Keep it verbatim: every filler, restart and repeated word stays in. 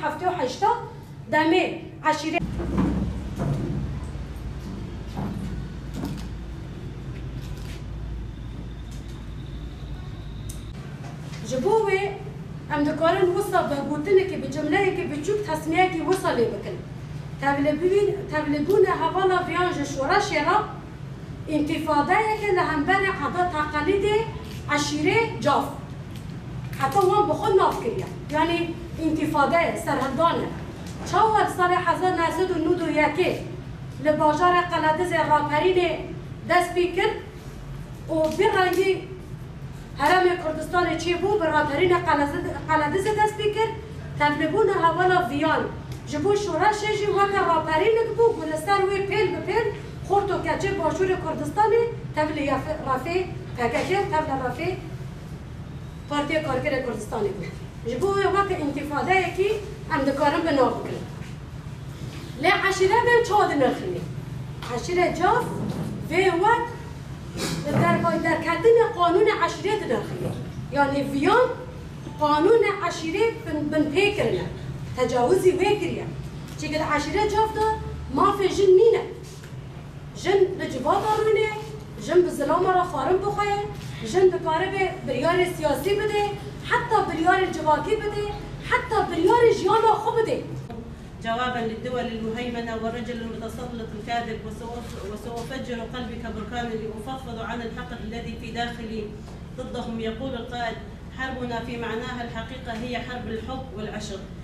حفته وحشته دمي عشيرة جبوه ام دكارن وصل بقولتنك بجملة كي بتشوف تسمية كي وصل بكن تبلبون تبلبون هوالا فيانج شورا شرا انتفاضة كي لهم بني عادات تقاليد عشيرة جاف حتى وان بخون نافكريا يعني انتفاضة سرهدانة شاور سال حزار نسد و نود و یکی لباجار قلادز راپرین دست بیکر و برنگی هرم کردستان چی بو بر راپرین قلادز دست بیکر تبلبون هوالا ویان جبو شورش جی وکر راپرین بو گلستر وی پیل بپیل خورد و کچه باشور کردستانی تبلی رافی پککر تبل رافی پارتی کارگر کردستانی بود جبو وکر انتفاضه یکی ام دکارم به نام بکنم. لی عشیره بهم چاد نرخیه. عشیره جاف و وقت در در کردن قانون عشیره نرخیه. یعنی ویان قانون عشیره بن بن پیکرنه. تجاوزی وکریه. چیکار عشیره جاف دا ما فی جن نینه. جن لجبات آرونه. جن بزلام را خارم بخواه. جن بکاره به بریار سیاسی بده. حتی بریار جواکی بده. حتى بريار جيانا خبده جوابا للدول المهيمنة والرجل المتسلط الكاذب وسأفجر قلبك بركانا لأفضفض عن الحقد الذي في داخلي ضدهم. يقول القائد: حربنا في معناها الحقيقة هي حرب الحب والعشق.